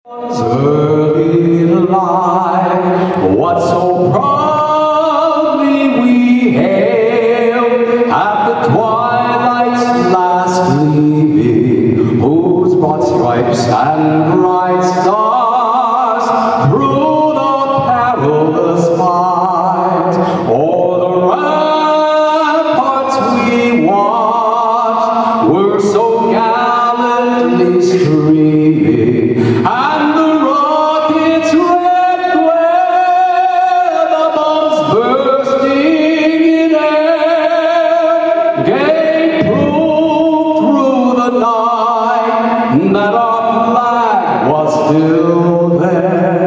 Early life, what so proudly we hailed at the twilight's last gleaming, whose broad stripes and bright stars through the perilous fight o'er the ramparts we watched were so gallantly streaming. And the rocket's red glare, the bombs bursting in air, gave proof through the night that our flag was still there.